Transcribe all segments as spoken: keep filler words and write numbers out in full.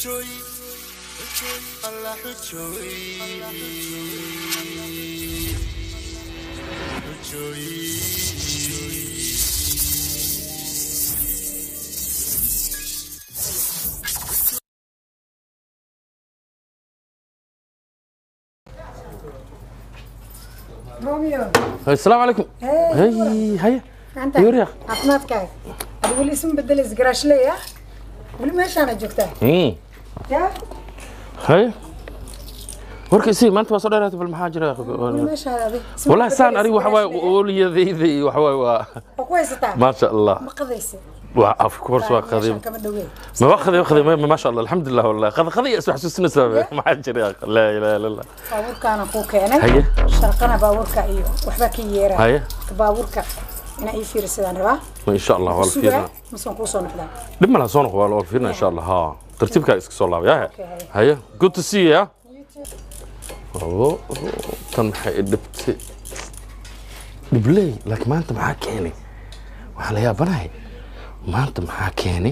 روميو السلام عليكم. هي هي يوريا عفناتك أقول اسم بدل إزجراش ليه ولا ماشي أنا جوكتها امم يا هي ورك سي ما أنت وصل لها في المحاجر يا أخي ماشي هذا والله سان أري وحواي وولي ذي ذي وحواي كويس تعال ما شاء الله ما قضيسي اوف كورس واخذ ما واخذ واخذ ما شاء الله الحمد لله والله خذ خذ اسمع حسسنا سبب ما حد جري لا اله الا الله باورك انا اخوك انا هي شرقنا باورك ايو وحبا كييرا هي باورك انا اي فير سيدان ربا ان شاء الله والله فينا مسون كو سو نخدا لما لا سو نخوا والله فينا ان شاء الله ها ترتيبك اسك سو لاب يا هي good to see you اوه كان maxay dhibtay dhiblay laakiin maanta maxaa keenay waxa la yaabanahay maanta maxaa keenay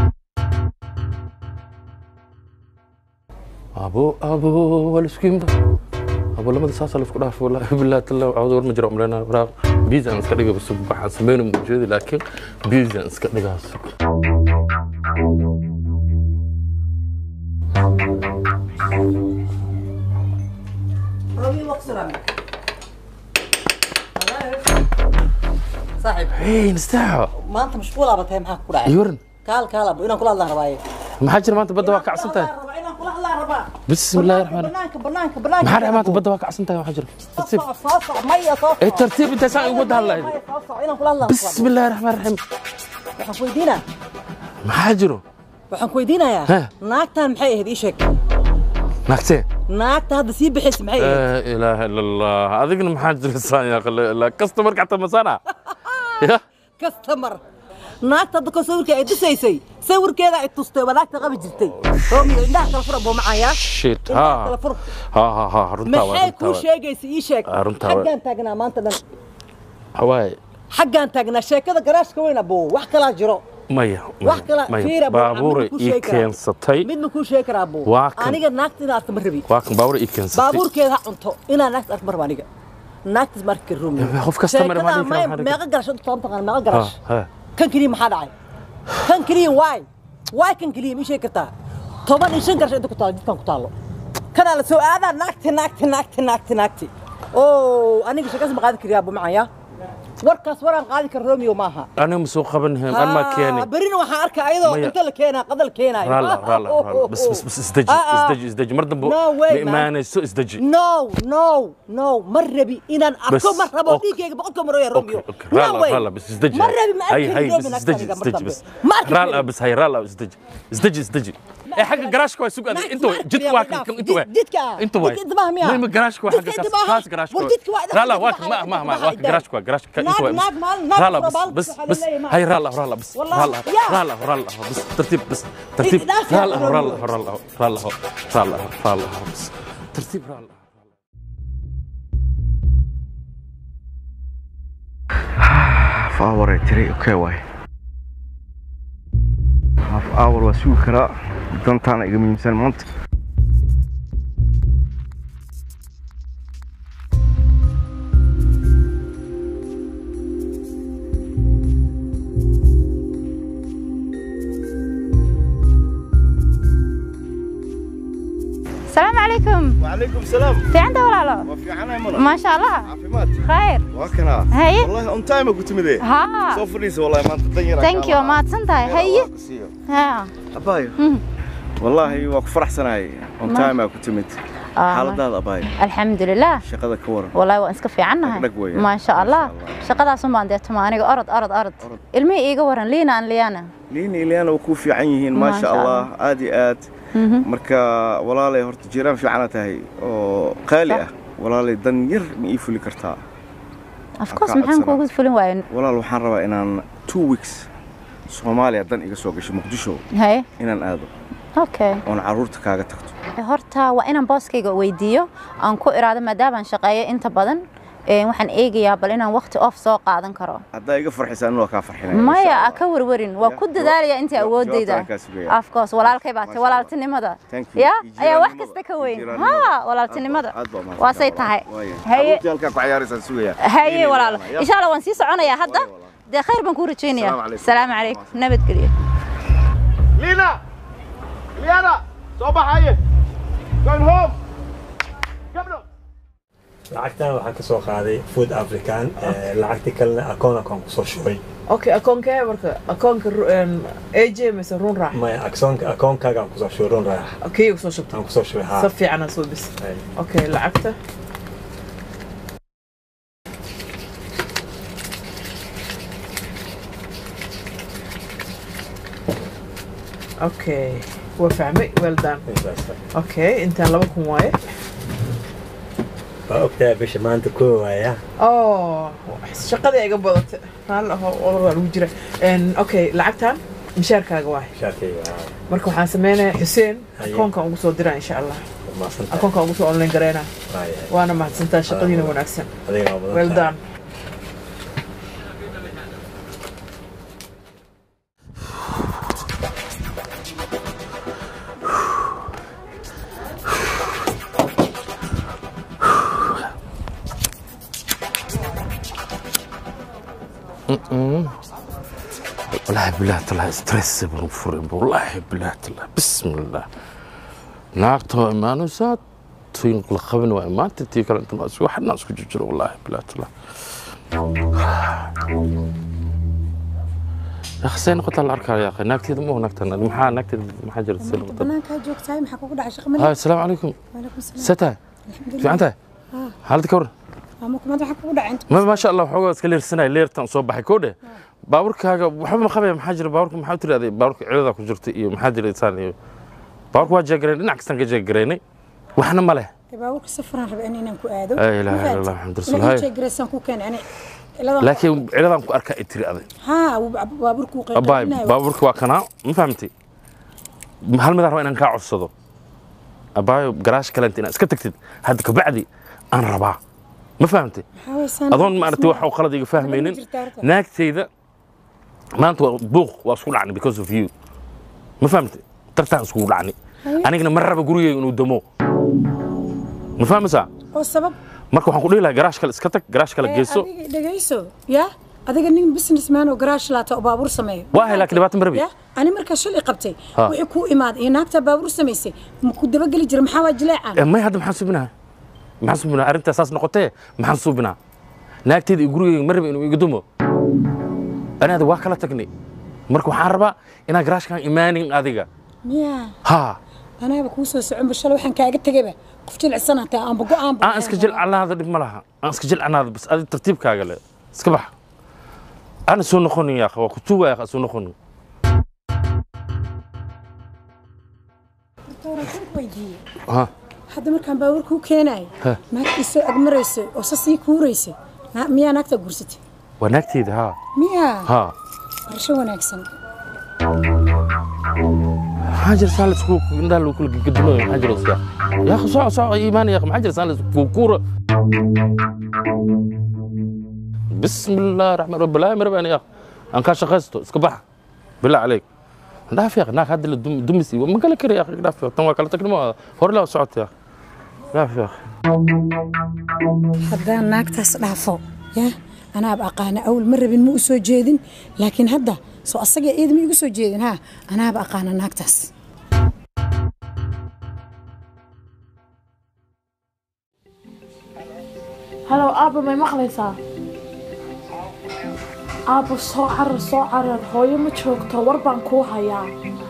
abo abo wal iskuimba abo lamada saas la isku dhaaf wallahi billahi talla awd war ma jiro umleena waraaq biza iska dhiga bas waxaan sameeyno mujeedi laakiin biza iska dhigaas رومي وقصرامي صاحب ايه نستاحو ما انت مشغوله بتاي معاك كوراعي يورن قال قال ابو انا كل الله رباي ما حجر ما انت بده واقع عصنتها بسم الله الرحمن الرحيم بنانك بنانك بنانك ما حد ما انت بده واقع عصنتها يا حجر ترتيب صاصع ميه صاصع ايه الترتيب انت ساعه ودها الله صاصع انا كل الله بسم الله الرحمن الرحيم waxaan ku weydiinaa ما حجروا waxaan ku weydiinayaa naagtan maxay ahayd ii sheeg naagtee naagta hadda sii bixis maxay ahayd لا اله الا الله adigna maxaa jirsan ya la customer gacta masana ya customer naagta dadka sawirka ay disaysay sawirkeeda ay tustay wadaagta qabi jirtay Romeo indhaha kala furo boo macaya shit ha ha ha ha runta waa maxay ku sheegaysa ii sheeg xaggan taagnaa maanta dhan hawaay xaggan taagnaa sheekada garaashka weyn aboo wax kala jiro maya wax kala fiira baabuur ii keensatay mid ma ku sheegi karaa aboo aniga naagta inaan arko ma rabi waa kan baabuur ii keensatay baabuurkeeda cunto inaan naagta arko mar aniga naagta marka Romeo qof kasta mar ma dhigi karo meeqa garash inta toban taqaan meeqa garash kan kaliya maxaa dhacay kan kaliya waay waay kan kaliya ma sheegi kartaa toban iyo shan garash inta ku taalo jidkan ku taalo kana la soo aadaa naagta naagta naagta naagta naagta oo aniga shaqas ma qaadi kariyaa abuu macaya warkaas waraan qaadi kar Romeo maaha أنا مسوق قبلهم أنا ما كياني برينا وحنا أركا أيضا أنت اللي كينا قدر كينا رالا رالا رالا بس بس بس ازدج ازدج ازدج مردم بو ما أنا سو ازدج نو نو نو مرة بي إن أركو مرة بوديك بقولكم مرة يا روميو رالا رالا بس ازدج مرة بي ما هاي هاي بس ازدج ازدج بس رالا بس هاي رالا ازدج ازدج ازدج إيه حق جراش كويس سوق أنتوا جد واحد أنتوا أنتوا واحد ما ما جراش كويس حق خاص جراش كويس رالا واحد ما ما ما واحد جراش كويس جراش أنتوا رالا بس بس بس هاي رالا رالا بس رالا رالا رالا بس ترتيب بس ترتيب رالا رالا رالا رالا رالا رالا بس ترتيب رالا فاور تري اوكي واي هاف اور وسوكرا دنتان ايغا ميمسان مونت السلام عليكم. وعليكم السلام. في عنده ولا لا؟ وفي عنا منى. ما شاء الله. عافيمات. خير. وكنا. هي. والله اون تايم كنت مدي. ها. سوفريز والله ما تطير. ثانك يو ما تسنتهي هي. ها. ابايو. والله واك فرح سناي اون تايم كنت مد. حالداد ابايو. الحمد لله. شقده كورن. والله وان اسك fiicannahay. ما شاء الله. shaqadaas uma andeetuma aniga orod orod orod. ilmi iiga waran liina aan liana. liina liana ku fiican yihiin ma sha Allah aad iyo aad. marka walaalay horta jiraan fiican tahay oo qaali ah walaalay dan yar ma ii fuli kartaa of course maxaan kuugu fulin waayeen walaal waxaan rabaa inaan two weeks Soomaaliya dan iga soo gasho Muqdisho hay inaan aado okay oo caruurta kaaga tagto horta waa inaan booskayga weydiiyo aan ku iraado maadaama aan shaqeeyo inta badan ee waxaan eegayaa bal inaan waqti off soo qaadan karo hadda iga farxisaan oo ka farxinay maya ka warwarin waa ku dadaalaya inta awoodayda of course walaalkay baatay walaaltinimada ya ayaa wax kasta ka weyn ha walaaltinimada waa say tahay haye halka ku ciyaaraysan sugaya haye walaal insha Allah waan sii soconayaa hadda de khayr baan ku rajaynayaa salaam alaykum nabad geliya Lina Liana soo baxaye going home gabdho lacagtan waxaan ka soo qaaday Food African lacagti kalena akoon akoon ku soo shubay okay akoonka marka akoonka A J mise run raax ma akoonka akoonkaaga ku soo shubay run raax okay ku soo shubtay ku soo shubay ha si fiican soo bis okay lacagta okay وفهمي well done okay انت لبكم وايه وقتها بيش ما انت كوه يا اه شقدي ايغا بدت هل هو والله جيره ان اوكي لعبتان مشاركاga waay مشاركيga marka waxaan sameeynaa Xuseen akoonka ugu soo diraa insha Allah akoonka ugu soo online gareena waana mahadsantaa shaqadiina wanaagsan well done والله بالله طلع ستريس بنفرم والله بالله طلع بسم الله ناقته إيمانه سات تنقل خبن وإيمان تتيكل أنت ما سوى حد ناس كججر والله بالله طلع يا أخي سين قتل الأركان يا أخي ناقتي مو ناقتنا المحا ناقتي محاجر السلم أنا كاجوك تاي محكوك دع شيخ مني هاي السلام عليكم وعليكم السلام ستة في أنت حالتك ورا ممكن ما تحكوا دع أنت ما ما شاء الله حقوق سكلير السنة لير تنصوب بحكوده baaburkaaga waxa ma qabay maxaa jira baaburka maxaa tiraaday baaburka cilada ku jirta iyo maxaa jira insaan iyo baaburka waa jeegareen dhinac kastan ka jeegareynay waxna ma leh baaburka safaran raba inaan ku aado ay la ilaha illallah alxamdulillah jeegareysan ku keen ani laakiin ciladan ku arka ay tiraday ha baaburku qeybinay baaburka waa kana ma fahamtay hal mid raba inaan ka codsado abaayo garaash kale inta iska tagtid hadda ka bacdi aan rabaa ma fahamtay adoon ma aragtay waxa qalad iga fahmaynin naagtayda maanta buuq waa isku dhacnay because of you ma fahamtay tartaan isku dhacnay anigana mar raba gurigeyga inuu damo ma fahamsa oo sabab marka waxaan ku dhihi lahaa garaash kale iska tag garaash kale geeso adiga dhageyso ya adiga nin businessman oo garaash laata oo baabuur sameeyo waa hay laakiin dhibaato marbi ani marka shil qabtay wixii ku imaad in naagta baabuur sameysay ma ku daba gali jira maxaa waa jileecaan ma hadda maxaan subinaa maxaan subinaa arrinta saas noqotay maxaan subinaa naagteeda gurigeyga mar raba inuu iga dumo أنا هذا واكلة تقني مركو حربة أنا قراش كان إيماني أذيقة يا ها أنا بكوسو سعون بالشلو وحن كاجت تجيبه قفتي السنة تا أم بقو أم أنا أسكجل على هذا اللي ملها أنا أسكجل على هذا بس هذا الترتيب كاجله سكبح أنا سو نخوني يا أخي وكتوه يا أخي سو نخوني ها هذا مركان باور كو كيناي ما كيسو أجمريسو وصصي كوريسو ميا نكتة قرستي ونكتيد ها ميا ها رشو ونكسن حاجر سالس كوك ندالو كل قدمه حاجر صيا يا اخي صع صع ايمان يا اخي حاجر سالس كوكوره بسم الله الرحمن الرحيم بالله مربان يا اخي ان كان شخصته اسكبح بالله عليك دافع يا اخي ناك هذا دمسي ما قال لك يا اخي دافع تم وكالتك ما هور لا صعت يا اخي دافع يا اخي حدا ناك تسدافو يا أنا أبقى قانا أول مرة بين مو سو جيدين لكن هذا سو أصلا إيد مي سو جيدين ها أنا أبقى قانا ناكتس هلو أبا ما مقليسا أبا soo carar soo carar hooyo ma joogto war baan kuu hayaa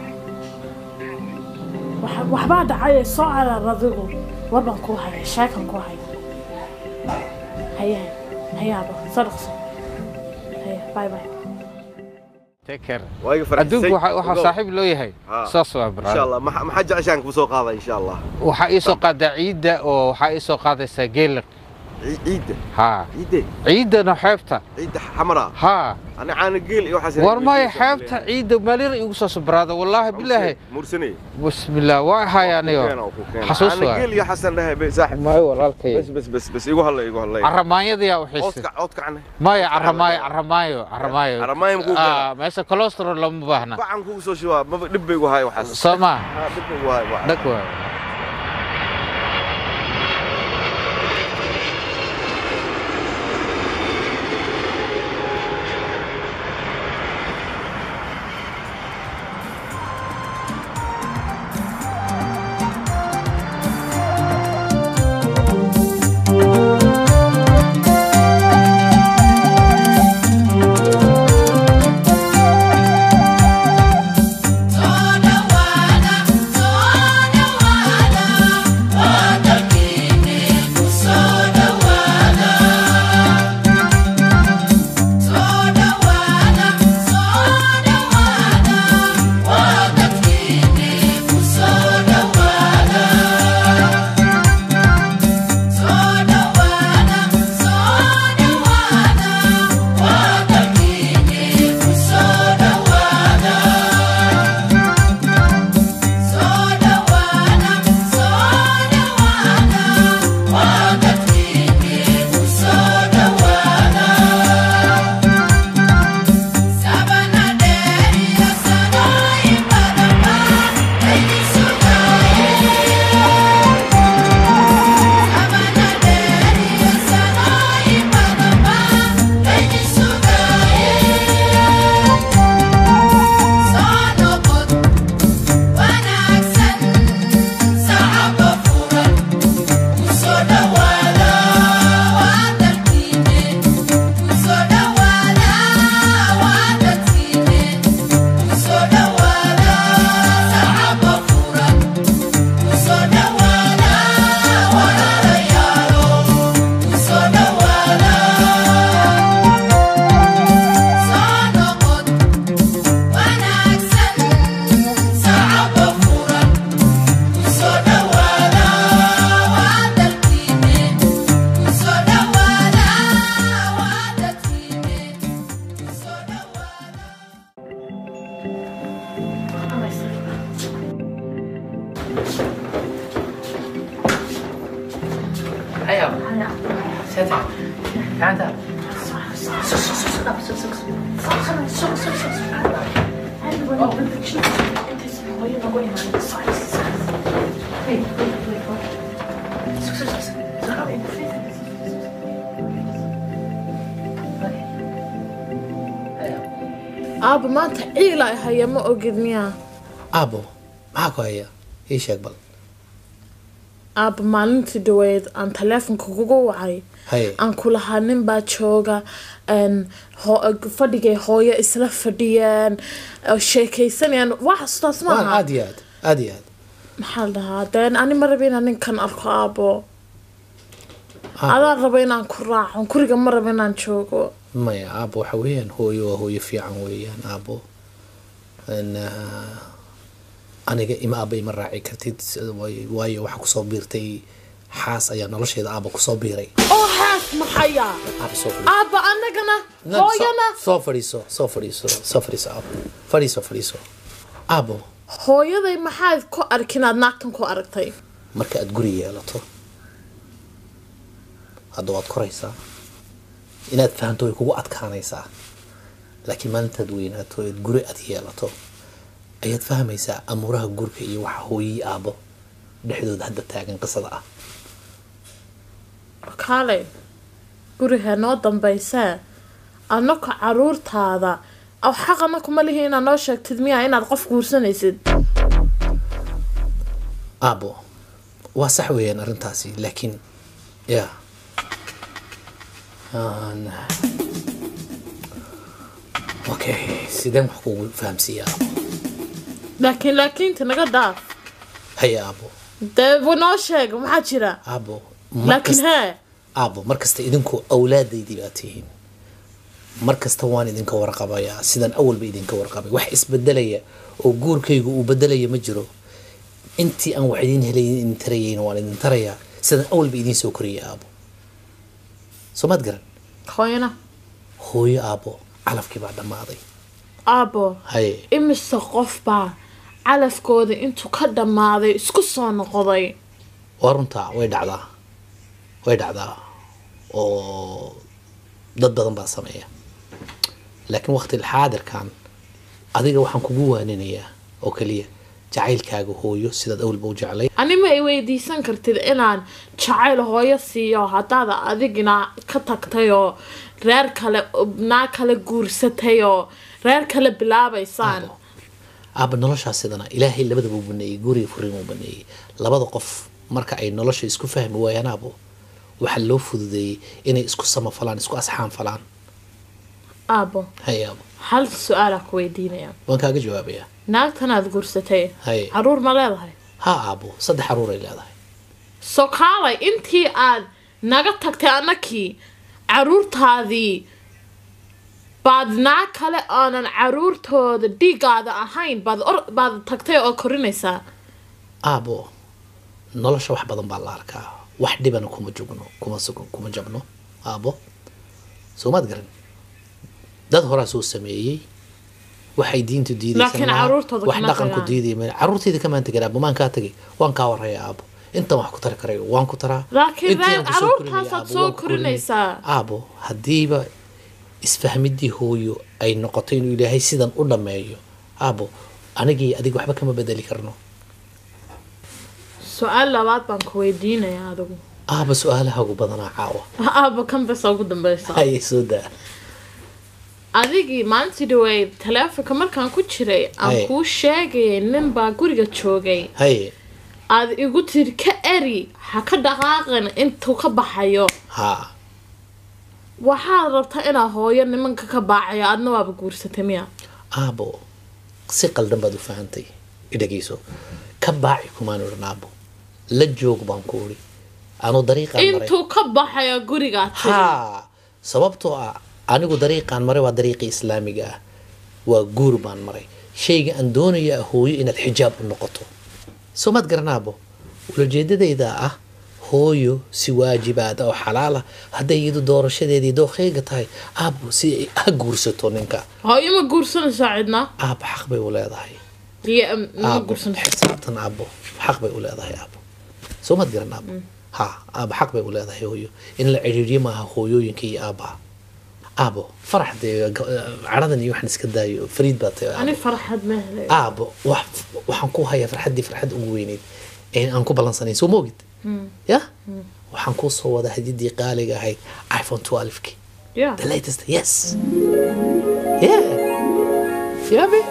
waxbaa dhacay soo carar adigu war baan kuu hayaa sheekan kuu hayaa hayaa hayaaba sadaqso hayaa bye bye تكر أدوك وح صاحب له يهي صاص وابرا إن شاء الله ما حاجة عشانك بسوق هذا إن شاء الله وحقي سوق هذا عيدة وحقي سوق هذا سجل عيدة ها عيدة عيدة أنا حيبتها عيدة حمراء ها أنا عن قيل يوحس ورماي حيبتها عيدة مالير يقصص برادة والله بالله مرسني بسم الله واحد يعني حسوس أنا قيل يا حسن ده بساحب ما هو والله بس بس بس بس يقول هلا يقول هلا عرماية دي أو حس عودك عودك عنه ما يا عرماية عرماية عرماية عرماية مقول آه ما يصير كوليسترول لما بهنا بعن كوسو شو ما بدب يقول هاي وحس سما بدب يقول هاي واحد دكوا أبو ما تحيل هيا ما أقدنيها أبو معك هيا إيش يقبل أبو ما ننتي دويد أن تلفن كوكو وعي أن كل هنن باتشوغا أن هو فديجي هويا إسلا فديان أو شيء سنين واحد استسمعها عاديات عاديات محل هذا أنا مرة بين أن كان أركو أبو أنا ربينا كراع ونكرج مرة بين نشوفه ما يا أبو حويان هو هو يفيعن ويان أبو إن أنا جاي ما أبي مرة عكرتيد واي واي وحكو صبيرتي حاس أيام نلاش هذا أبو صبيري أو حاس محيا أبو صبيري أبو أنا جنا هو ينا صفريسو صفريسو صفريسو أبو فريسو فريسو أبو هو يذي محل كو أركنا ناكتم كو أركتي مركا أتقولي لا تو هذا كوريسا inaad fahanto way kugu adkaanaysaa laakiin maanta dadweynato ee guri aad yeelato ayaad fahmaysaa amuuraha gurka iyo waxa hooyii aabo dhexdooda hadda taagan qisada ah kale guriga noo dambaysaa anaka caruurtaada aw xaqana kuma lihiin inaad noo sheegtid miyaa inaad qof guursanaysid aabo waa sax weeyaan arrintaasi laakiin yaa آه اوكي سيدان حقوق فهم سيا لكن لكن تنقدر هيا ابو ده بنوشك ما حد شرا ابو لكن ها ابو مركز تيدنكو اولادي ديباتين مركز توان idinka warqabaya sidan awal bay idinka warqabay wax isbedelaya oo guurkaygu uu bedelaya ma jiro intii aan wax idin helay in tarayeen waan idin taraya sidan awal bay idin soo koriyaa abo سومات قرن خوينا خوي أبو علف كي بعد ما أضي أبو هاي إمش سقف با علف كودي أنتو كده ما أضي سكسون قضي ورنتا ويد عذا ويد عذا أو ضد ضد بصمية لكن وقت الحاضر كان أديك وحن كجوا نينيا أو كليه جعيل كاجو هويو سيد أول بوجع علي أنا ما يودي سنكرتيد إنان جعيل هويو سيو هذا أديكنا كتكتيو رير كله بنا كله جورستيو رير كله بلا بيسان أب نلاش هسيدنا إلهي اللي بدو بني جوري فريمو بني لبض قف مركا أي نلاش يسكو فهم ويانا أبو وحلو فذي إني يسكو سما فلان يسكو أصحاب فلان أبو هاي أبو هل سؤالك ويدينا يا وين كاجي جوابيا naagtana aad guursatay hay caruur ma leedahay ha aabo saddex caruur ay leedahay soo kaalay intii aad naga tagtay anakii caruurtaadii baad naag kale aanan caruurtooda dhiigaada ahayn baad baad tagtay oo korinaysaa aabo nolosha wax badan baa la arkaa wax dhibana kuma joogno kuma sugan kuma jabno aabo soo maad garan dad horaa soo sameeyey waxay diintu diidaysaa wax dhaqan ku diiday ma caruurtayda kama inta garaab ma ka tagay waan ka waraya aabo inta wax ku tar karay waan ku taraa laakiin caruurtaas aad soo korinaysaa aabo hadiiba isfahmidii hooyo ay noqotay inuu ilaahay sidan u dhameeyo aabo anigii adiga waxba kama bedeli karno su'aal labaad baan ku weydiinayaa adigu aabo su'aalaha ugu badanaa caawa aabo kan bas ugu dambaysa ay soo daa adigii maanta dhaway teleefonka markaan ku jiray aan kuu sheegay nin baa guriga joogay hay aad igu tir ka eri ha ka dhaqaaqin intuu ka baxayo ha waxaad rabtaa inaa hooyo nimanka ka baacayo aadna waaba guursatay miya aabo si qaldan baad u fahantay idhageyso ka baaci kumaan odhan aabo la joog baan ku uri aanu dariiqaan maray intuu ka baxayo gurigaa ha sababtoo ah anigu dariiqaan maray waa dariiqii islaamiga ah waa guur baan maray shayga aan doonayaa hooyo inaad xijaab u noqoto soo maad garanaabo ulajeedadayda ah hooyo si waajibaad oo xalaal ah hadday iyadu doorashadeedii dookheyga tahay aabo si ha guursato ninka hooyo ma guursanaysaa cidna aabo xaq bay u leedahay ma guursanaysaa xisaabtan aabo xaq bay u leedahay aabo soo maad garanaabo ha aabo xaq bay u leedahay hooyo in la ciriiriyo maaha hooyooyinka iyo aabaha aabo فرح دي عرضني وحنا سكدايو فريد باتي أنا فرحت مهلي أبو وح وحنكو هيا فرحت دي فرحت أقويني إن أنكو بلانساني سو موجود يا وحنكو صوا ده هدي دي قالي هاي آيفون اثنا عشر كي yeah the latest yes yeah يا بي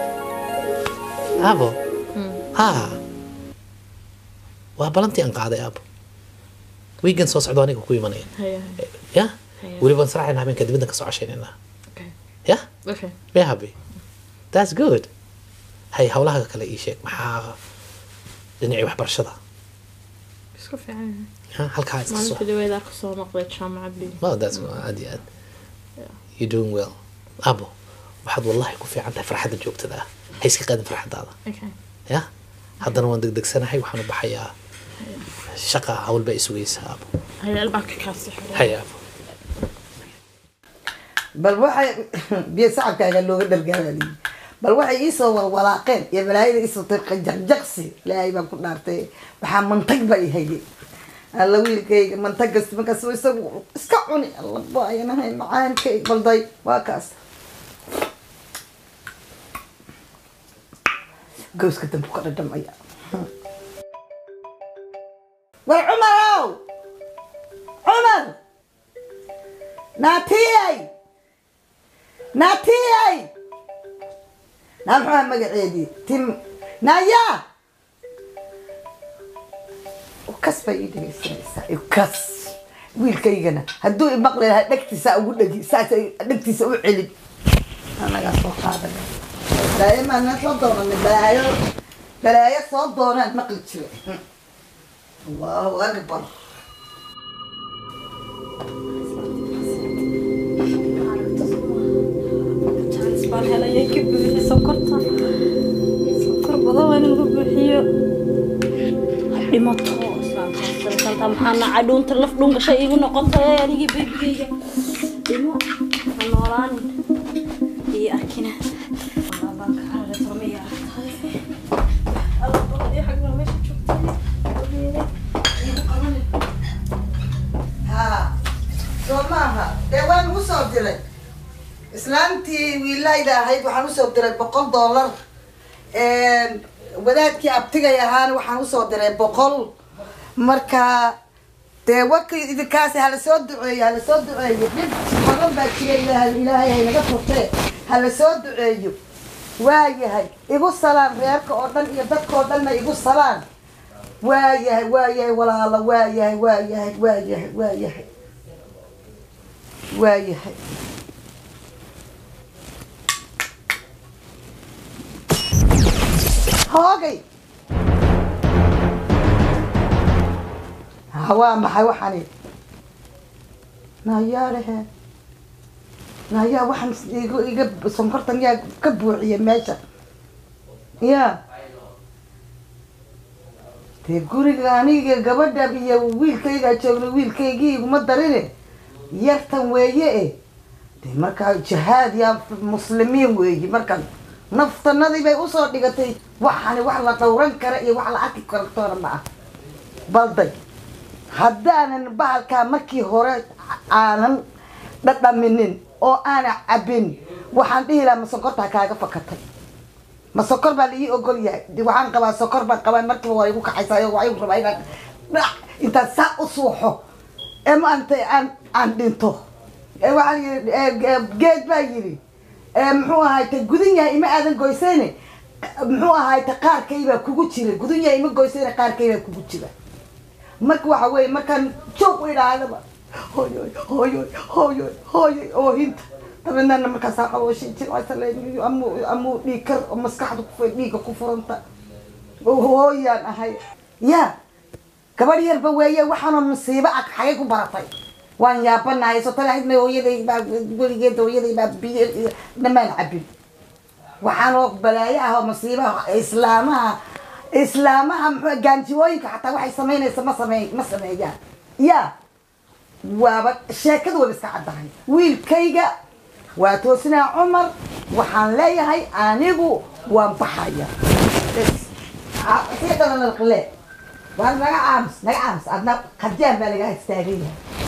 أبو ها وبلانتي أنقاذي أبو ويجن صوص عدواني كوي منين هيا يا ولي بنصراحة إنها بين كده بدك سو عشان إنها okay yeah okay يا حبي that's good هاي حولها كلا إيش شيء محا دنيا وح برشة شوف يعني ها هل كايس ما أنت دوي ذاك صوم مقلد شام عبي ما that's عادي عاد you doing well أبو واحد والله يكون في عنده فرحة الجوك تدا هاي سكي قادم فرحة هذا okay يا هذا نوان دق دق سنة هاي وحنا بحياة شقة أول بقى سويس أبو هاي الباك كاسح هاي أبو بل waxay biyo sacabkaaga looga dhalgaalay bal waxay ii soo walwalaaqeen iyo balaayada ii soo tirqay jaqjaqsi ilaahay baan ku dhaartay waxa mantag bay hayay alla wiilkayga mantag kasta markaas uu isagu iska cuni alla baayanahay macaankay balday waa kaas gooska dambu ka dhadhamaya war Umarow Umar naatiyay naatiyay naa maxaa magaceedii tim naya ukas bay ii dhegeysanaysaa ukas wiilkaygana hadduu imaqli lahaa dhegtiisa ugu dhegi saasay dhegtiisa u celin anagaa soo qaadana daa'iman soo doonana balaayo balaayo soo doonaan maqli jire allahu akbar هلا يكب في سكرته سكر بضوء نقول بحيو لمطه سنتا محنا عدون تلف دون شيء يقول نقطة يعني بيبي إنه هنوران هي أكينة الله بانك على ترمية الله الله حق ما مش شفتي ها سوماها دوان وصل دلك إسلامتي ولا إذا هيد وحنوصل دلك بقول دولار wadaadkii abtiga yahaan waxaan u soo diray boqol marka dee waki idinkaasi hala soo duceeyo hala soo duceeyo dhib badan baa jira ilaahay ilaahay hay naga furtee hala soo duceeyo waayahay igu salaan reerka oo dhan iyo dadka oo dhanna igu salaan waayahay waayahay walaala waayahay waayahay waayahay waayahay waayahay هاجي هوا ما حيوحني ناياره نايا وحن يجيب سمكرتن يا كبوعيه ماشي يا تقولي اني gabadha biyo wiilkayga joogno wiilkaygii uma darin yartan weeye de marka jihaad ya muslimiin weeye marka naftanadii bay u soo dhigatay waxani wax la dhowran kara iyo wax la arki karo toona ma balday haddaanan bahalka markii hore aanan dhadhaminin oo aan cabin waxaan dhihi lahaa masokorta kaaga fakatay masokor baa la ii ogol yahay waxaan qabaa sokor baan qabaa markii hore igu kaxaysaayo waa igu rabaa inaan inta saa u suuxo ee maanta aan aan dhinto ee waxaan geed baa yiri muxuu ahaay ta gudan yahay ima aadan goysayne muxuu ahaay ta qaarkayba kugu jira gudan yahay ima goysayne qaarkayba kugu jira marka waxa weeye markaan joog u idhaahdaba hooyo hooyo hooyo hooyo oo hinta tabanana markaas aan qabooshin jir aysan amu amu dhiikar oo maskaxda ku dhiiga ku furanta hooyaan ahay ya gabadh yarba weeye waxaana musiibo ah xagay ku baratay waan yaabanahay soo talaahidna hooyaday baa gurigeeda hooyaday baa biyo dhamaan cabin waxaan oo balaayo ah oo musiibo islaamaha islaamaha gaanjiyooyinka xataa waxay sameynaysa ma sameey ma sameeyaan ya waaba sheekadu waa iska caddahay wiilkayga waa toosinaa cumar waxaan leeyahay anigu waan baxaya sida dana naqle waa naga aamus naga aamus adna qadjaan baa laga istaagay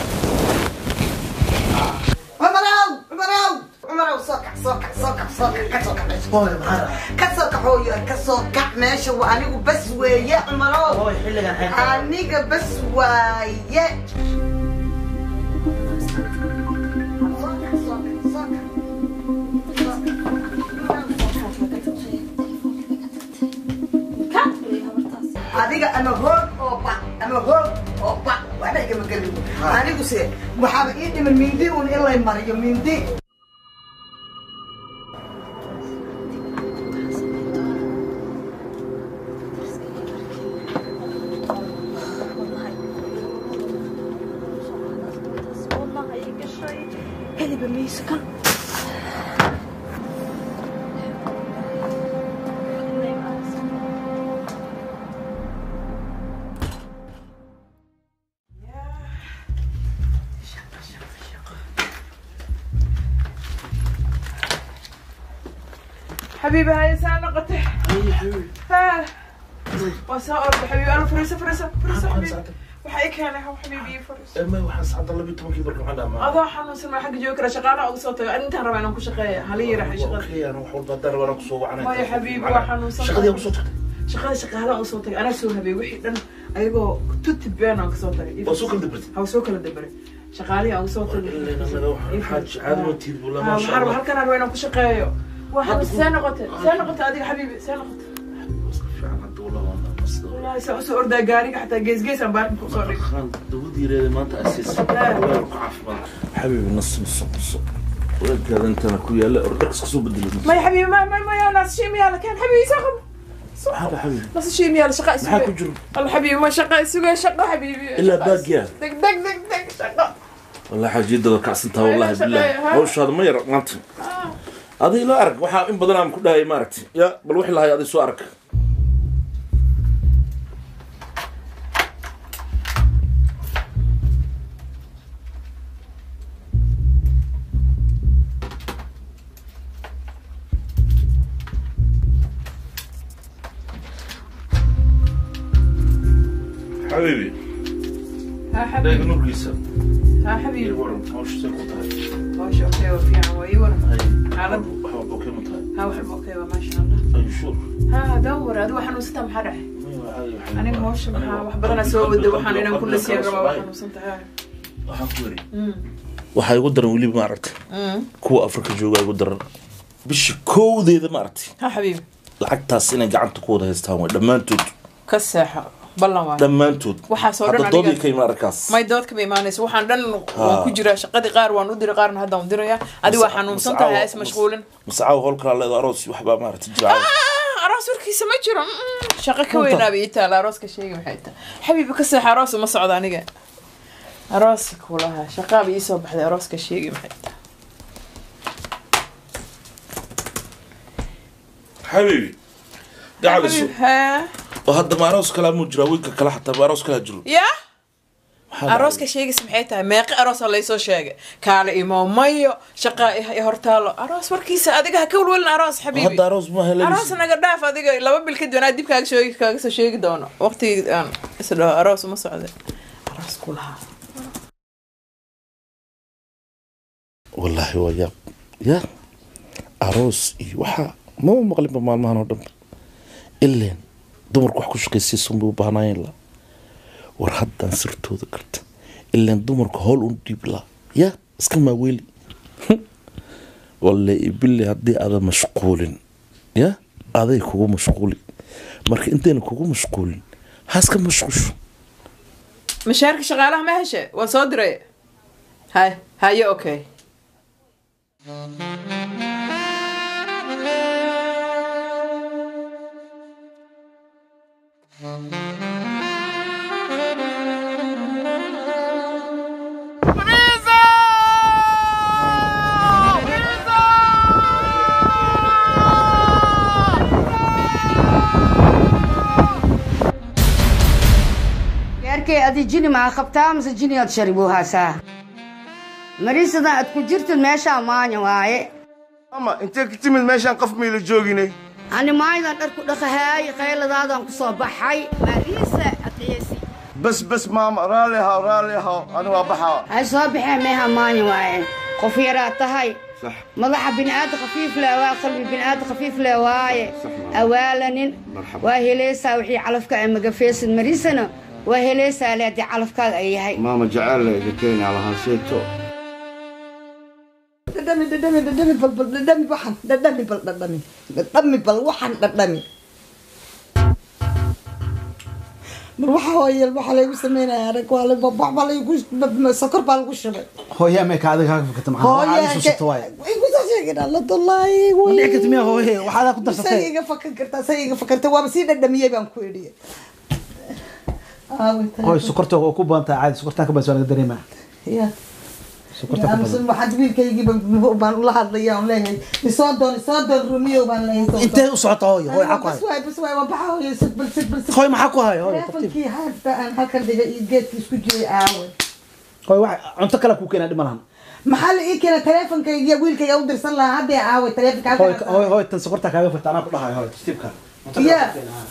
عمراو عمراو عمراو سوكع سوكع سوكع سوكع كسوكع ماشي كسوكع هو كسوكع ماشي وأنيقو بس ويا عمراو أنيقو بس ويا adiga ama hoog oo ba ama hoog oo ba waxa iga magalin anigu see waxa ii dhiman mindi uun ilaa mariyo mindi wallahi iga shay heli bamiiska حبيبي هاي ساعة قطع اي حبيبي ها وسائر حبيبي انا فريسه فريسه فريسه حبيبي وحيك انا حبيبي فريسه ما waxaan saacada laba iyo toban barno waxaan dhamaa adaa xanuunsan ma xaq joogara shaqaala ugu soo tago inta rabaa inaan ku shaqeeyo halii raxay shaqada okay ana wax walba dar waan ku soo wacnaa ma xabiibi waa xanuunsan shaqadii ugu soo tagtay shaqada shaqaala ugu soo tagay ana soo habay wixii dhan ayagoo tuti been aan ka soo tagay oo soo kala dabartay ha soo kala dabaray shaqaalii ugu soo tagay xaaj aad ma tiid bula ma sha Allah halkan rabaa inaan ku shaqeeyo واحد سنة قلت سنة قلت هذيك حبيبي سنة قلت فعلا عبد الله والله مصدر والله سو سو أردا جاري حتى جيز جيز أنا بعرف كوسوري خان دودي ريد ما أنت أساس حبيبي نص نص نص ولد هذا أنت أنا كويا لا رقص كسو بدل ما يا حبيبي ما ما ما يا ناس شيء ميالا كان حبيبي ساقم هذا حبيبي ناس شيء ميالا شقاء سوق معك وجرب الله حبيبي ما شقاء سوق شقاء حبيبي إلا باقي دق دق دق دق شقاء والله حاجة جدا كعسنتها والله بالله هوش هذا ما يرق نانت هذه لا أرك وحا إن بدنا كلها هي مارتي يا بل وحي لها هذه سو أرك ها حبيبي نوركيسا ها حبيبي ورم هوش سكوتها هوش اوكي وفي عوي ورم عالم حب اوكي متها ها وحب اوكي ما شاء الله اي شور ها دور هذا waxaan u sitaa maxaa dhaxay aniga hoosh maxaa wax badan soo wada waxaan inaan kulli sii rabo waxaan u santahay waxaan ku yiri waxa igu daran wali ma aragtay kuwa Afrika jooga igu daran bishi koodeeda ma aragtay ha xabiib lacagtaas inay gacanta ku wada haystaan way dhamaantood ka saxa ballan waa dhamaantood waxa soo dhan doodii kay ma arkaas may doodka ma iimaanayso waxaan dhan waan ku jiraa shaqadii qaar waan u diray qaarna hadda waan diraya adi waxaan xanuunsan tahay is mashquulin mas'aaw hol kala leedo aroos waxba ma aragtay jira aroos warkiisa ma jiro shaqo ka weynaa bay taala aroos ka sheegay maxay tahay xabiibi ka saxa aroos ma socdo aniga aroos kulaha shaqo bay soo baxday aroos ka sheegay maxay tahay حبيبي قاعد شو ها وهذا ما أروس كلام مجرى وينك كلا حتى ما أروس كلا جرو يا أروس كشيء سمحتها ما يق أروس الله يسوي شيء كان إمام مايو شقاء يهرتالو أروس وركيسة أديك هكول ولا أروس حبيبي هذا أروس ما هلا أروس أنا قد دافع أديك لما بالكده أنا أديك كاك شوي كاك شوي دونا وقتي أنا إسلا أروس ما صعد أروس كلها والله هو يا يا أروس يوحى ما هو مغلب ما ما نودم إلا دمر كوح كوش قيسي سمبو بهناين لا ورهدان سرتو ذكرت إلا دمر كهول ونديب لا يا اسكن ما ويلي والله يبلي هدي هذا مشغولين يا هذا يكون مشغولي مرك انتين كوكو مشغولين هاسكن مشغوش مشارك شغالة ما هشة وصدري هاي هاي اوكي أدي جيني مع خبتها مس جيني أتشربوها سا مريسة ده أتكجرت الماشى ماني واي أما أنت كنت من الماشى نقف ميل الجوجيني أنا ما أيضا أركض دخهاي خيال هذا انقصاب حي مريسة أتيسي بس بس ماما راليها راليها أنا وابحها هاي صابحة مها ماني واي خفيرات هاي صح مضح بن آدم خفيف لا قلبي بن آدم خفيف لا واي أولا وهي ليس وحي علفك أما قفيس مريسنا وهي ليس على علفك أي هاي ماما جعل ذكيني على هالسيتو دمي دمي دمي بل بل دمي بحن دمي بل دمي دمي بل وحن دمي بروح هاي البحر اللي يسمينا يا رك ولا بابا ولا يقول سكر بالقش هو يا ميك هذا هاك فكت معاه عايز وسط واي يقول شيء كده الله والله ما دعكت مياه هو هي وحدا كنت سيء سيء فكرت سيء فكرت وابسيد الدمية بانكويري هاي سكرته وكوبا أنت عاد سكرتها كوبا سوالك دريمة يا سكرتها كوبا بس ما حد بيل كي يجيب بان الله هذا يوم ليه يصدر يصدر روميو بان ليه أنت وصعت هاي هاي حكوا بس واي بس واي وبحاول يسد بس بس هاي ما حكوا هاي هاي ترتيب كي هذا أنا هكذا يجيت يسكجي أول هاي واحد أنت كلا كوكين هذا ملهم محل إيه كنا تلفون كي يقول كي يودر صلى هذا أول تلفون كذا هاي هاي هاي تنسكرتها كذا فتانا كلها هاي هاي تستيبك يا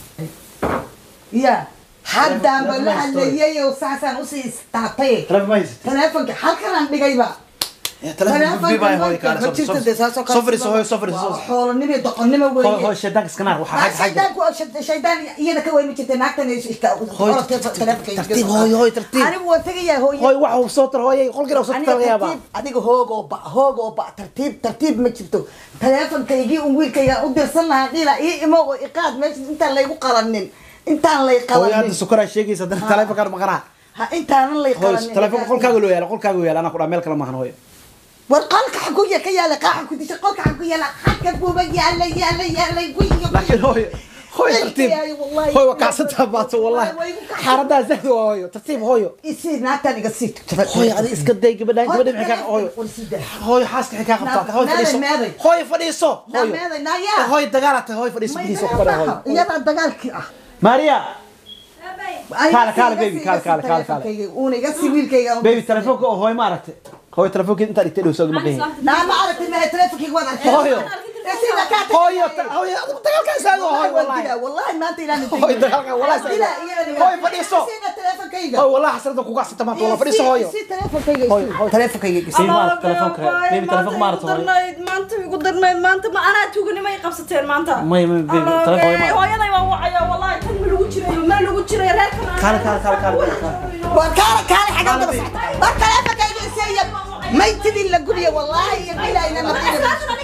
يا حد عم بقول يا وساسا وسي استعطي تلفون ما يزيد تلفون حال كان دقيبة تلفون في باي هاي كان صفر صفر صفر صفر حول نبي دقن نبي وين هاي هاي شدك سكنار وحاجة حاجة شيطان كو شيطان يدا كوي مشيت هناك تاني هاي ترتيب هاي هاي ترتيب أنا هو تجي هو هاي واحد وصوت هاي قول كده وصوت يا با أديك هو با هو با ترتيب ترتيب مشيتو تلفون كيجي ونقول كي أقدر صلنا لا إيه ما إيقاد مش أنت اللي يقارنين أنت اللي يقارنين هو يا السكر الشيء يصدق تلفون كان مقرع ها أنت اللي يقارنين تلفون قول كاغلو يا قول كاغلو يا أنا أقول أمير كلام ما هنوي ورقالك حكوية كيا لك حكوا دي شقالك حكوية لا حكك بوبا يا لا يا لا يا لا يقول لكن هو هو ترتيب هو وكاسة باتو والله حاردا زهد هو ترتيب هو يصير ناتني قصيت هو يعني اسكت دايق بدأ بدأ حكا هو هو حاسك حكا قبطاك هو فريسو هو فريسو هو هو دقالته هو فريسو فريسو هو يا دقالك ماريا كال كال بيبي كال كال كال كال وني قصي ويل كي بيبي تلفونك هو ما عرفت هو تلفونك انت اللي تلو سوق مقيه لا ما عرفت ما تلفونك وضع هو هوي هوي دقالك اساغو هوي والله والله ما انت الى هوي دقالك والله هوي فديسو هوي والله حسرته كوغا ستما والله فديسو هوي هوي تليفونكيga si ma telefoonka baby telefoonka ma aragto maanta igu darnayd maanta ma anaa tuugani may qabsateen maanta may may baby telefoon ma hooyaday waan wacaya wallahi tan ma lagu jiray ma lagu jiray reerkan kala kala kala kala waa kala kala xagaa daba socda war telefonkayga isaya may tidin la gudiya wallahi ila ina naqina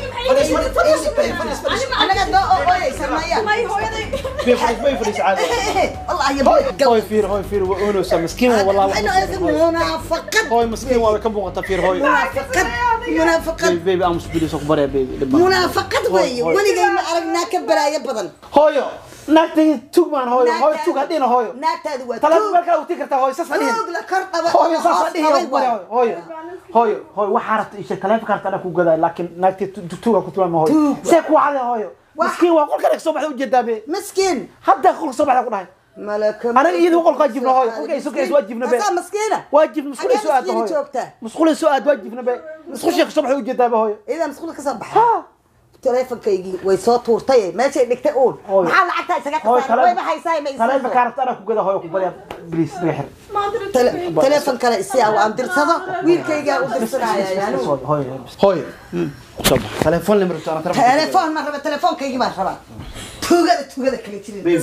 anaga doo oo sameeya may hooyaday baby baby saacada wallahi ya هوي فير هوي فير وأنو مسكين والله منافقة هوي مسكين والله كم بوقت فير هوي منافقة منافقة بيبي أمس بدي سوق برا بيبي منافقة وي ولي جاي ما أرجنا كبرا يبضن هوي ناكتي توك مان هوي هوي توك هدينا هوي ناكتي دوا ثلاث مركز وتكرت هوي ساسدين توك لكرت هوي ساسدين هوي هوي هوي وحارت إيش الكلام فكرت أنا كوجا لكن ناكتي توك كنت ما هوي سيكو على هوي مسكين وأقول كلك صبح وجدابي مسكين حتى أقول صبح أقول هاي ملك أنا إيده أقول قاجبنا هاي أوكي سوق إيش واجبنا بيه مسكينة واجب مسؤول سؤال هاي مسؤول سؤال واجبنا بيه مسؤول شيخ صبح وجدها بهاي إذا مسؤول كصبح ها تلفون كيجي ويصوت ورطي ماشي إنك تقول محل عتها سجاك وين بحيساي ما يصير تلفون كارت أنا كوجا هاي كوجا بليس بحر تلفون كلا الساعة وأم درسها وين كيجي ودرسنا يعني هاي هاي صبح تلفون اللي مرت أنا تلفون مرة تلفون كيجي مرة توجد توجد كليتين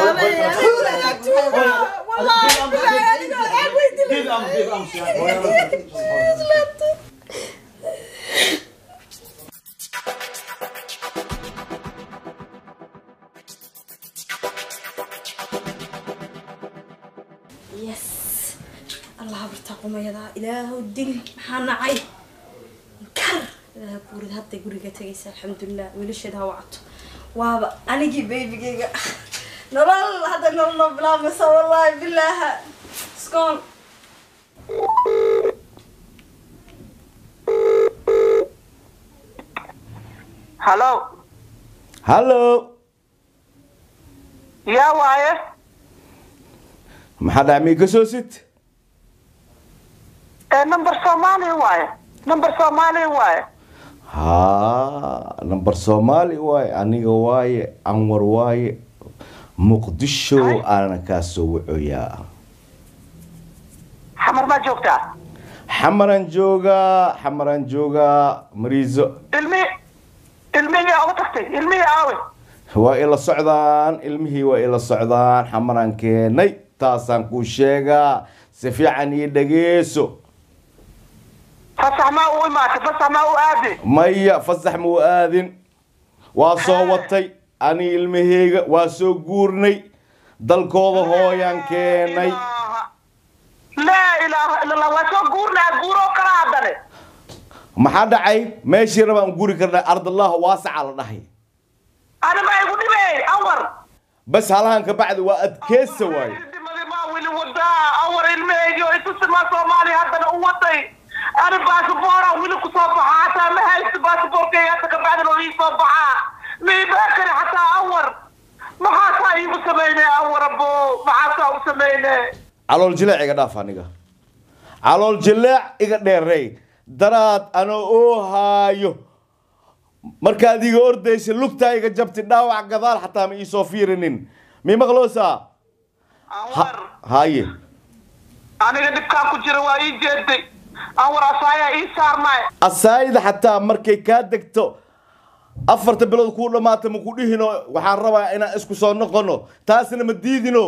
يس الله برتقم يا ذا إله الدين حنا عي كر إله بورد هذا يقول جتجيس الحمد لله وليش هذا وعط وابا أنا جي بيبي جيجا نرال هذا نرال بلا مسا والله بالله سكون هلو هلو يا وايه محد عمي قصوصت نمبر صومالي وايه نمبر صومالي وايه ها نمبر صومالي واي أنيقا واي أنور واي مقدشو أنا كاسو وعيا حمر ما جوكتا حمران جوغا حمران جوغا مريزو المي المي يا أوتختي المي يا أوي وإلى الصعدان المهي وإلى الصعدان حمران كيني تاسان كوشيغا سفيعان يدقيسو فصح ما هو مات فصح ما هو آذن ميا فصح مو آذن وصوتي أني المهيغا واسو قورني دالكوضا هويان كيني لا إله إلا الله واسو قورنا قورو كرادني maxaa dhacay meeshii rabaan guri karnaa ard allah waasica la dhahay أنا ما يقول لي أور بس هلهان كبعد وأدكيس واي ما ولي ودا أور الميجي ويتسمى صومالي هذا قوتي أنا باسبورة ولي كصبح حتى ما هاي باسبور كياتك بعد لو يصبح مي باكر حتى أور ما حتى يبسميني أور أبو ما حتى يبسميني على الجلاع يقدر فانيقا على الجلاع يقدر ري درات أنا أوهايو markaad iga ordaysa lugta iga jabti dhaawac gadaal xataa ma ii soo fiirinin mi maqloosa haye aniga dibkaa ku jira waa ii jeeday anwar asaaya ii saarnay asaayida xataa markay kaa degto afarta bilood kuu dhamaata ma ku dhihino waxaan rabaa inaan isku soo noqono taasina ma diidino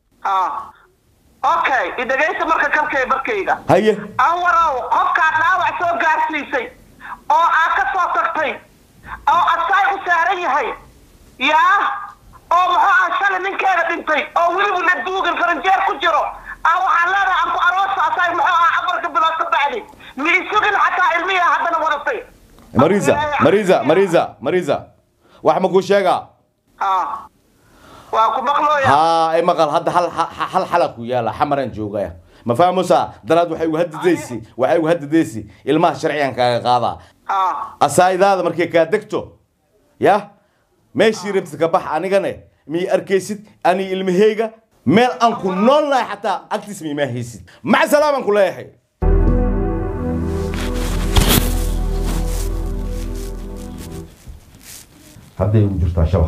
okay idagaysa marka kalkay barkayga haye anwarow qofkaa dhaawac soo gaarsiisay oo aa ka soo tagtay oo asaay u saaran yahay yaa oo muxuu aan shalay ninkeeda dhintay oo weliba la duugan faranjeer ku jiro aa waxaan leedahay aan ku aroosa asaay muxuu ah afarka bilood ka bacdi mi isugin xataa ilmiya haddana wadatay mariza mariza mariza mariza wax ma ku sheegaa waa ku maqlooya haa ay maqal hadda hal hal xala ku yaala xamaran joogaya ma fahmusa daraad waxay ugu hadidaysi waxay ugu hadidaysi ilmaha sharciyan kaaga qaada asaayidaada markay kaa degto ya meeshii rabtid ka bax anigane mi arkaysid ani ilmahayga meel aan ku noolnahay xataa agtiis mi ma haysid maca salaaman ku leeyahay hadday ugu jirtaa shabaq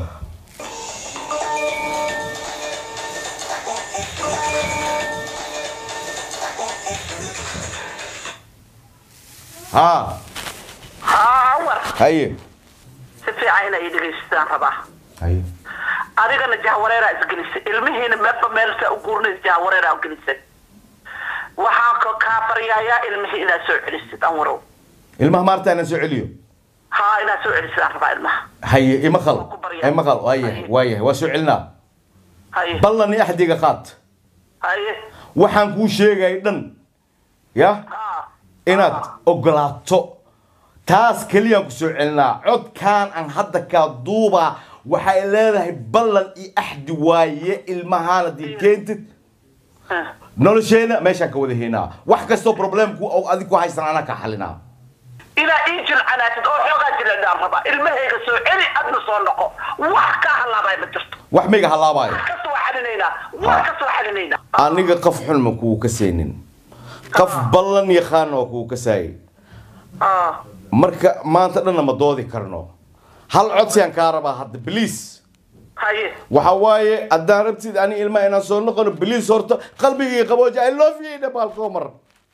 ها ها ور هاي سفي عينا يدغيستان ربا هاي أريغنا جاوريرا إسجنس المهين مبا ميلسا وقورنس جاوريرا وقنسا وحاكو كابريايا المهين إنا سوء عليست أمرو المه مارتا أنا سوء عليو ها إنا سوء عليست ربا المه هاي إيه مخل إيه مخل وايه وايه وسوء علنا هاي بلني أحد يقاط هاي waxaan kuu sheegay dhan ya inaad ogolaato taas kaliya ku soo celinaa codkaan aan hadda ka duuba waxay leedahay ballan iyo ahdi waaye ilmahaana diikeentid nolosheena meeshaan ka wada heynaa wax kasto problemku oo adigu haysan ana ka xalinaa ila injil canaatid oo xoogaa jiradaan raba ilmahayga soo celi adna soo noqo wax ka halaabay ma jirto wax miga halaabay ka soo xalinayna wax ka soo xalinayna aniga qaf xun ma ku ka seenin qaf ballan yaqaan oo ku ka saay ah marka maanta dhan ma doodi karno hal codsi aan ka rabaa hadda please haye waxa waaye adaan rabtid ani ilma inaan soo noqono please horta qalbigii qabooja I love you ida balko mar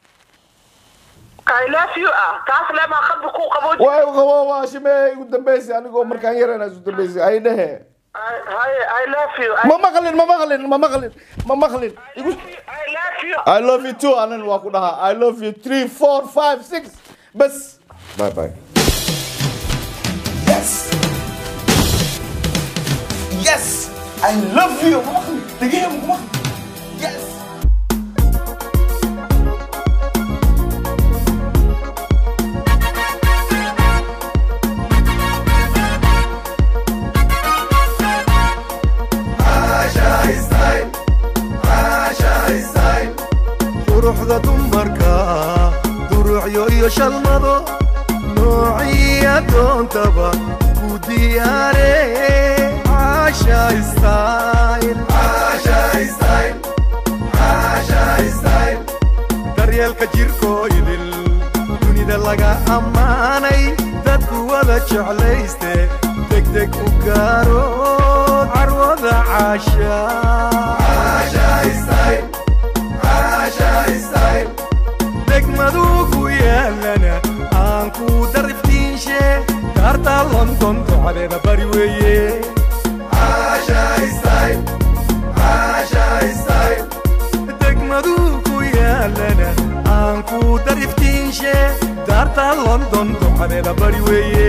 I love you ah taas lama qalbi ku qabooja way qabooba shimay ugu dambeysay anigoo markaan yarana ugu dambeysay ay dhahe haye I love you ma maqlin ma maqlin ma maqlin ma maqlin I love you I love you too anan waa ku dhaha I love you three four five six bas bye bye yes yes I love you the game yes ruuxda dumarka duruucyo iyo shalmado noociya doontaba ku diyaare caasha style caasha style caasha style daryeelka jirkoo idil dunida laga ammaanay dadku wada jeclayste degdeg u gaaro carwada caasha caasha style degmadu ku yaalana aan ku dariftiinshe kaarta london ducadeeda bari weeye degmadu ku yaalana aan ku dariftiinshe kaarta london ducadeeda bari weeye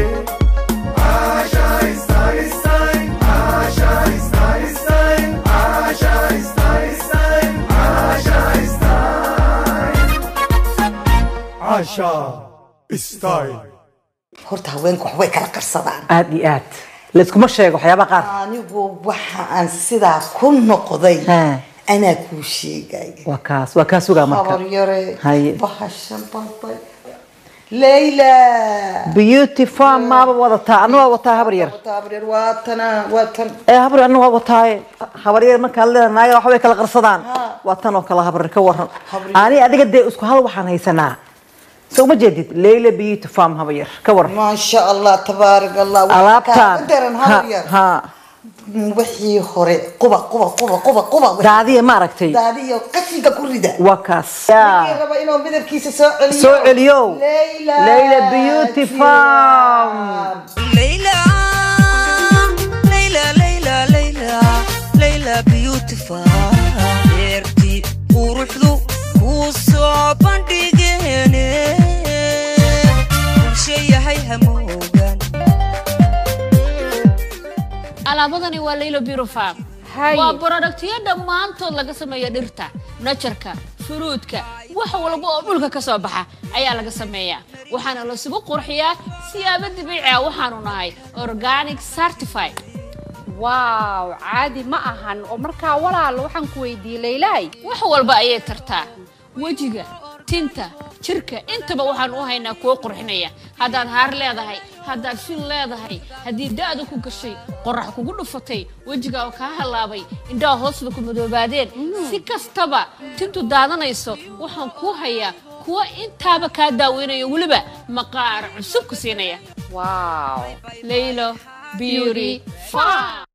horta haweenku wax way kala qarsadaan aad iyo aad layskuma sheego waxyaaba qaar anigu waxa aan sidaa ku noqday anaa kuu sheegay waa kaas waa kaas ugaa marka habar yare bahashan balbay Layla beauty farm ma wadataa anu waa wataa habar yar habar yar waa tana waa tan ee habar anu waa wataa habar yar marka leedahay wax way kala qarsadaan waa tan oo kala habar ka waran ani adiga de isku hal waxaan haysanaa سو ما جديد ليلى بيوتي فام هبير كور ما شاء الله تبارك الله ألابتان ها ها وحي هوري قبا قبا قبا قبا قبا دادية ما ركتي دادية قصيدة كل ده وكاس يا ربا إنه بدر كيس سوء اليوم سوء اليوم ليلى ليلى بيوتي فام ليلى ليلى ليلى ليلى ليلى بيوتي فام يرتي وروحلو وصعبان ديجيني alaabadani waa Laylo Bureau Farm waa productyo dhamaantood laga sameeyo dhirta nature-ka fruitka wax walba oo dhulka ka soo baxa ayaa laga sameeyaa waxaana la sugu qurxiyaa siyaabo dabiici ah waxaanu nahay organic certified wow caadi ma ahan oo marka walaal waxaan ku weydiiyay Laylay wax walba ayay tartaa wajiga tinta jirka intaba waxaan u haynaa kuwa qurxinaya haddaad haar leedahay haddaad fil leedahay haddii daadu ku gashay qorax kugu dhufatay wajiga oo kaa halaabay indhaha hoosda ku madoobaadeen si kastaba tintu daadanayso waxaan ku hayaa kuwa intaaba kaa daaweynayo weliba maqaar cusub ku siinaya wow Laylo beauty farm.